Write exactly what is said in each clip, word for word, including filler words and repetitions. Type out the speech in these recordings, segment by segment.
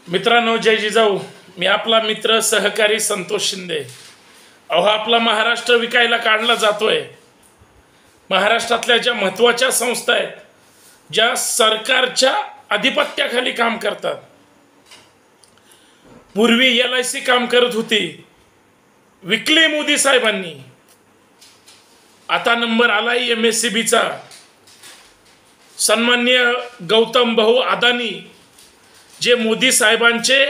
मित्रांनो, जय जिजाऊ. मी आपला मित्र सहकारी संतोष शिंदे. अहो, आपला महाराष्ट्र विकायला काढला जातोय. महाराष्ट्रातल्या ज्या महत्त्वाच्या संस्था आहेत, ज्या सरकारच्या आधिपत्याखाली काम करतात, पूर्वी एल आय सी काम करत होती, विकली मोदी साहेबांनी. आता नंबर आलाय एम एस सी बीचा. सन्माननीय गौतम भाऊ अदानी, जे मोदी साहेबांचे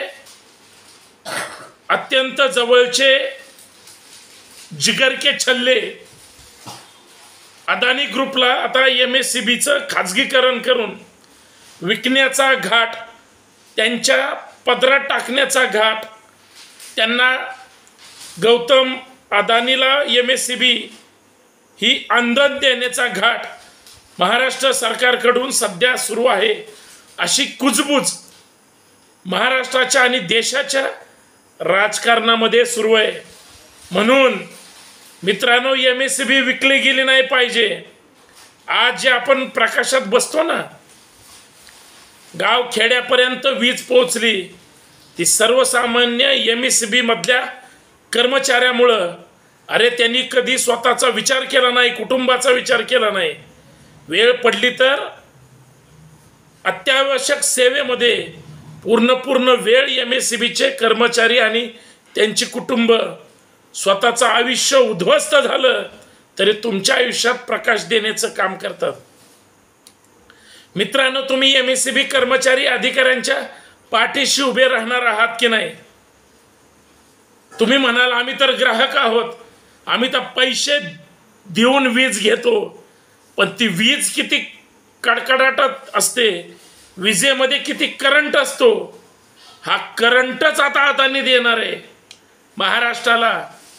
अत्यंत जवळचे जिगर के छल्ले, अदानी ग्रुपला आता एम एस सी बीचं खाजगीकरण करून विकण्याचा घाट, त्यांच्या पदरात टाकण्याचा घाट, त्यांना गौतम अदानीला एम एस सी बी ही अंधन देण्याचा घाट महाराष्ट्र सरकारकडून सध्या सुरू आहे. अशी कुजबूज महाराष्ट्राच्या आणि देशाच्या राजकारणामध्ये सुरू आहे. म्हणून मित्रांनो, एम एस सी बी विकली गेली नाही पाहिजे. आज जे आपण प्रकाशात बसतो ना, गाव खेड्यापर्यंत वीज पोहोचली, ती सर्वसामान्य एम एस सी बी मधल्या कर्मचाऱ्यामुळं. अरे, त्यांनी कधी स्वतःचा विचार केला नाही, कुटुंबाचा विचार केला नाही. वेळ पडली तर अत्यावश्यक सेवेमध्ये पूर्ण पूर्ण वेळ एम एस सी बीचे कर्मचारी आणि त्यांची कुटुंब, स्वतःचं आयुष्य उद्ध्वस्त झालं तरी तुमच्या आयुष्यात प्रकाश देण्याचं काम करतात. मित्रांनो, तुम्ही एम एस सी बी कर्मचारी अधिकाऱ्यांच्या पाठीशी उभे राहणार आहात की नाही? तुम्ही म्हणाल, आम्ही तर ग्राहक आहोत, आम्ही तर पैसे देऊन वीज घेतो. पण ती वीज किती कडकडाटात असते, विजेमध्ये किती करंट असतो, हा करंटच आता अदानी देणार आहे महाराष्ट्राला.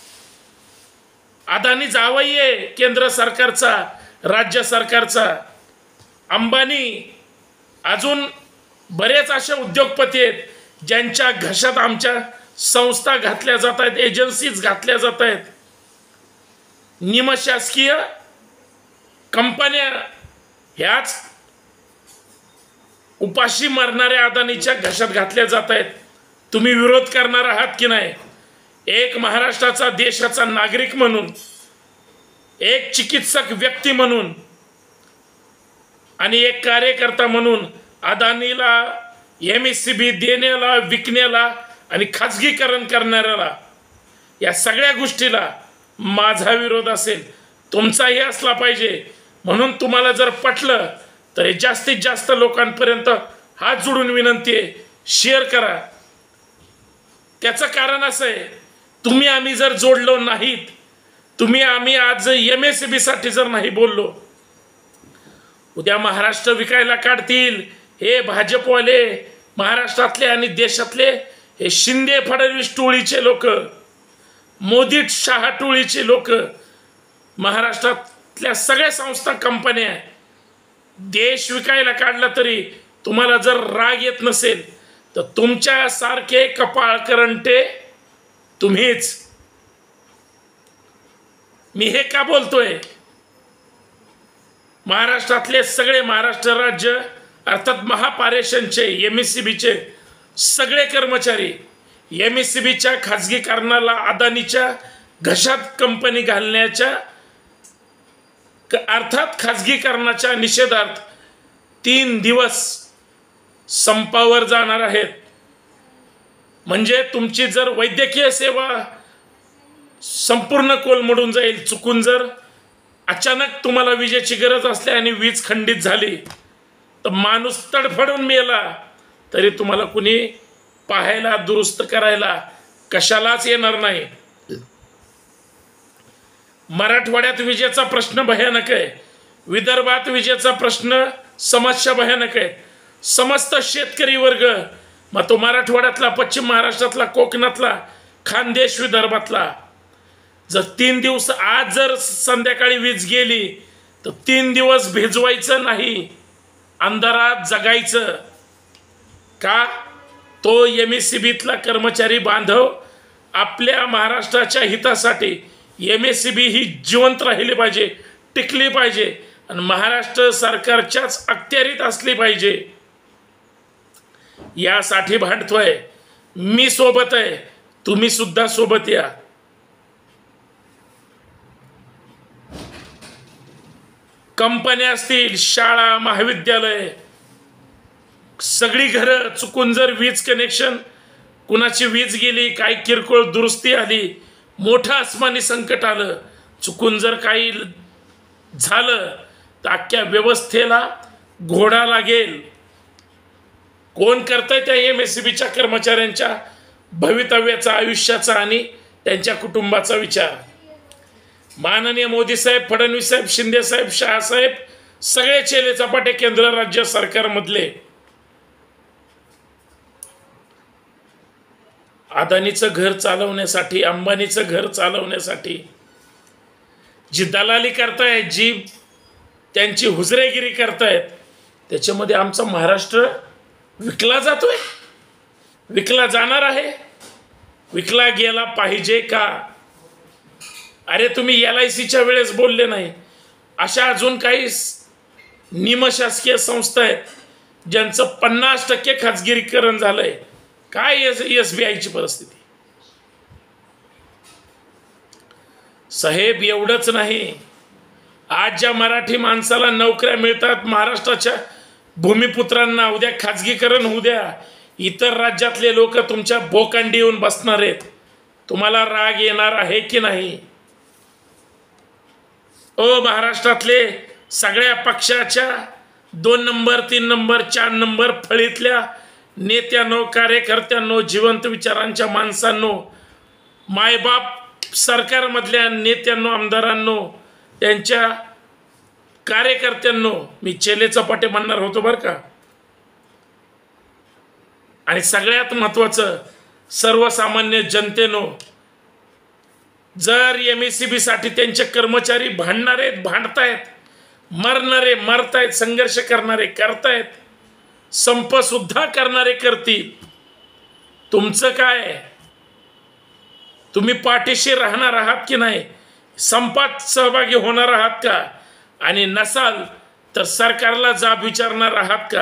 अदानी जावई आहे केंद्र सरकारचा, राज्य सरकारचा. अंबानी, अजून बरेच असे उद्योगपती आहेत ज्यांच्या घशात आमच्या संस्था घातल्या जात आहेत, एजन्सीज घातल्या जात आहेत. निमशासकीय कंपन्या ह्याच उपाशी मरणाऱ्या अदानीच्या घशात घातल्या जात आहेत. तुम्ही विरोध करणार आहात की नाही? एक महाराष्ट्राचा, देशाचा नागरिक म्हणून, एक चिकित्सक व्यक्ती म्हणून आणि एक कार्यकर्ता म्हणून अदानीला एम एस सी बी देण्याला, विकण्याला आणि खाजगीकरण करणाऱ्याला, या सगळ्या गोष्टीला माझा विरोध असेल, तुमचाही असला पाहिजे. म्हणून तुम्हाला जर पटलं तर जास्तीत जास्त लोकांपर्यंत हात जोडून विनंती आहे, शेअर करा. त्याचं कारण असं आहे, तुम्ही आम्ही जर जोडलो नाहीत, तुम्ही आम्ही आज एम एस सी बी साठी जर नाही बोललो, उद्या महाराष्ट्र विकायला काढतील हे भाजपवाले, महाराष्ट्रातले आणि देशातले हे शिंदे फडणवीस टोळीचे लोक, मोदी शहा टोळीचे लोक, महाराष्ट्रातल्या सगळ्या संस्था, कंपन्या. देश विकायला काढला तरी तुम्हाला जर राग येत नसेल तर तुमच्या सारखे कपाळ करंटे तुम्हीच. मी हे का बोलतोय? महाराष्ट्रातले सगळे, महाराष्ट्र राज्य अर्थात महापारेषणचे, एम एस सी बीचे सगळे कर्मचारी एम एस सी बीच्या खाजगीकरणाला, अदानीच्या घशात कंपनी घालण्याच्या अर्थात खाजगीकरणाच्या निषेधार्थ तीन दिवस संपावर जाणार आहेत. म्हणजे तुमची जर वैद्यकीय सेवा संपूर्ण कोलमडून जाईल. चुकून जर अचानक तुम्हाला विजेची गरज असली आणि वीज खंडित झाली तर माणूस तडफडून मेला तरी तुम्हाला कुणी पाहायला, दुरुस्त करायला कशालाच येणार नाही. मराठवाड्यात विजेचा प्रश्न भयानक आहे, विदर्भात विजेचा प्रश्न, समस्या भयानक आहे. समस्त शेतकरी वर्ग, मग तो मराठवाड्यातला, पश्चिम महाराष्ट्रातला, कोकणातला, खानदेश विदर्भातला, जर तीन दिवस, आज जर संध्याकाळी वीज गेली तर तीन दिवस भिजवायचं नाही, अंधारात जगायचं. का? तो एम एस सी बीतला कर्मचारी बांधव आपल्या महाराष्ट्राच्या हितासाठी, एम एस सी बी ही जिवंत राहिली पाहिजे, टिकली पाहिजे आणि महाराष्ट्र सरकारच्याच अखत्यारीत असली पाहिजे. यासाठी भांडतोय. मी सोबत आहे, तुम्ही सुद्धा सोबत या. कंपन्या असतील, शाळा, महाविद्यालय, सगळी घरं चुकून जर वीज कनेक्शन, कुणाची वीज गेली, काही किरकोळ दुरुस्ती आली, मोठं आसमानी संकट आलं, चुकून जर काही झालं तर अख्ख्या व्यवस्थेला घोडा लागेल. कोण करतंय? त्या एम एस सी बीच्या कर्मचाऱ्यांच्या भवितव्याचा, आयुष्याचा आणि त्यांच्या कुटुंबाचा विचार. माननीय मोदी साहेब, फडणवीस साहेब, शिंदे साहेब, शहा साहेब, सगळे चेले चपाटे केंद्र राज्य सरकारमधले. अदानीचं घर चालवण्यासाठी, अंबानीचं घर चालवण्यासाठी जी दलाली करतायत, जी त्यांची हुजरेगिरी करतायत, त्याच्यामध्ये आमचा महाराष्ट्र विकला जातोय, विकला जाणार आहे, विकला गेला पाहिजे का? अरे तुम्ही एल आय सीच्या वेळेस बोलले नाही. अशा अजून काही निमशासकीय संस्था आहेत ज्यांचं पन्नास टक्के खाजगीकरण झालंय. काय एस बी आयची परिस्थिती? साहेब एवढंच नाही, आज ज्या मराठी माणसाला नोकऱ्या मिळतात, महाराष्ट्राच्या भूमिपुत्रांना, उद्या खाजगीकरण होऊ द्या, इतर राज्यातले लोक तुमच्या बोकांडी येऊन बसणार आहेत. तुम्हाला राग येणार आहे की नाही? ओ महाराष्ट्रातले सगळ्या पक्षाच्या दोन नंबर, तीन नंबर, चार नंबर फळीतल्या नेत्यांनो, कार्यकर्त्यांनो, जिवंत विचारांच्या माणसांनो, मायबाप सरकारमधल्या नेत्यांनो, आमदारांनो, त्यांच्या कार्यकर्त्यांनो, मी चेले चपाटे म्हणणार होतो बरं का. आणि सगळ्यात महत्त्वाचं, सर्वसामान्य जनतेनो, जर एम एस सी बी साठी त्यांचे कर्मचारी भांडणारे भांडतायत, मरणारे मरतायत, संघर्ष करणारे करतायत, संप सुद्धा करणारे करतील, तुमचं काय? तुम्ही पाठीशी राहणार आहात की नाही? संपात सहभागी होणार आहात का? आणि नसाल तर सरकारला जाब विचारणार आहात का?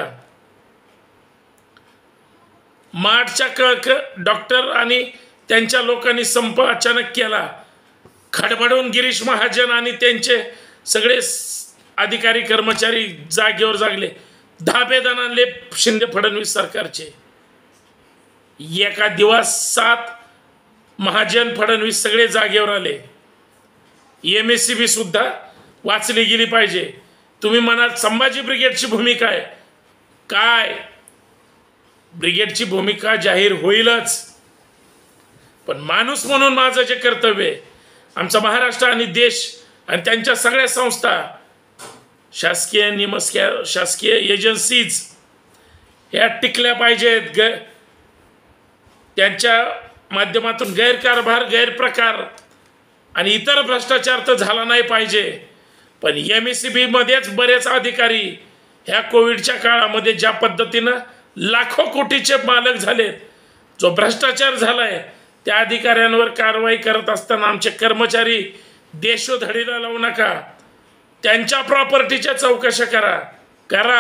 मार्चच्या कळक डॉक्टर आणि त्यांच्या लोकांनी संप अचानक केला. खडबडून गिरीश महाजन आणि त्यांचे सगळे अधिकारी कर्मचारी जागेवर जागले. धाबेदान आणले शिंदे फडणवीस सरकारचे. एका दिवसात महाजन, फडणवीस सगळे जागेवर आले. एम एस सी बी सुद्धा वाचली गेली पाहिजे. तुम्ही म्हणाल संभाजी ब्रिगेडची भूमिका आहे काय? ब्रिगेडची भूमिका जाहीर होईलच, पण माणूस म्हणून माझं जे कर्तव्य आहे, आमचा महाराष्ट्र आणि देश आणि त्यांच्या सगळ्या संस्था, शासकीय, निमशासकीय, शासकीय एजन्सीज ह्या टिकल्या पाहिजेत. ग त्यांच्या माध्यमातून गैरकारभार, गैरप्रकार आणि इतर भ्रष्टाचार तर झाला नाही पाहिजे. पण एम एस सी बी मध्येच बरेच अधिकारी ह्या कोविडच्या काळामध्ये ज्या पद्धतीनं लाखो कोटीचे मालक झालेत, जो भ्रष्टाचार झालाय, त्या अधिकाऱ्यांवर कारवाई करत असताना आमचे कर्मचारी देशोधडीला लावू नका. त्यांच्या प्रॉपर्टीच्या चौकशा करा करा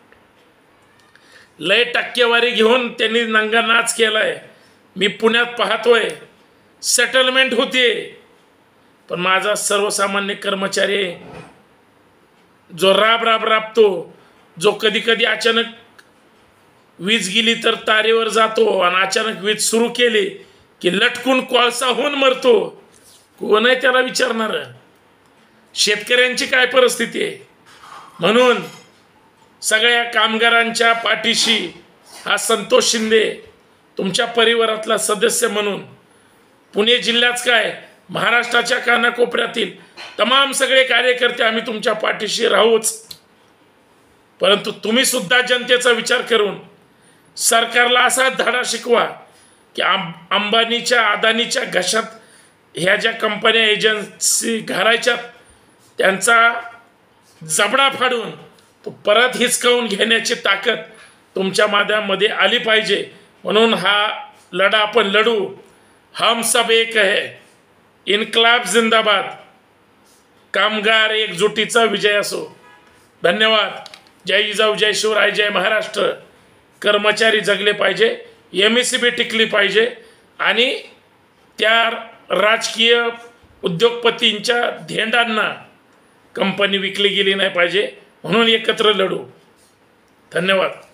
लय टक्केवारी घेऊन त्यांनी नंगा नाच केलाय. मी पुण्यात पाहतोय सेटलमेंट होते, पण माझा सर्वसामान्य कर्मचारी जो राब राब राबतो, जो कधी कधी अचानक वीज गेली तर तारेवर जातो आणि अचानक वीज सुरू केली की लटकून कोळसा होऊन मरतो, कोण आहे त्याला विचारणार? शेतकऱ्यांची काय परिस्थिती आहे? म्हणून सगळ्या कामगारांच्या पाठीशी हा संतोष शिंदे, तुमच्या परिवारातला सदस्य म्हणून, पुणे जिल्ह्यात काय महाराष्ट्राच्या कानाकोपऱ्यातील तमाम सगळे कार्यकर्ते आम्ही तुमच्या पाठीशी राहूच. परंतु तुम्ही सुद्धा जनतेचा विचार करून सरकारला असा धडा शिकवा की अंबानीच्या, अदानीच्या घशात ह्या ज्या कंपन्या, एजन्सी घालायच्या, त्यांचा जबडा फाडून तो परत हिसकावून घेण्याची ताकद तुमच्या माध्यमामध्ये आली पाहिजे. म्हणून हा लढा आपण लढू. हम सब एक है. इन्कलाब जिंदाबाद. कामगार एकजुटीचा विजय असो. धन्यवाद. जय जिजाऊ, जय शिवराय, जय महाराष्ट्र. कर्मचारी जगले पाहिजे, एम एस सी बी टिकली पाहिजे आणि त्या राजकीय उद्योगपतींच्या धेंडांना कंपनी विकली गेली नाही पाहिजे, म्हणून एकत्र लढू. धन्यवाद.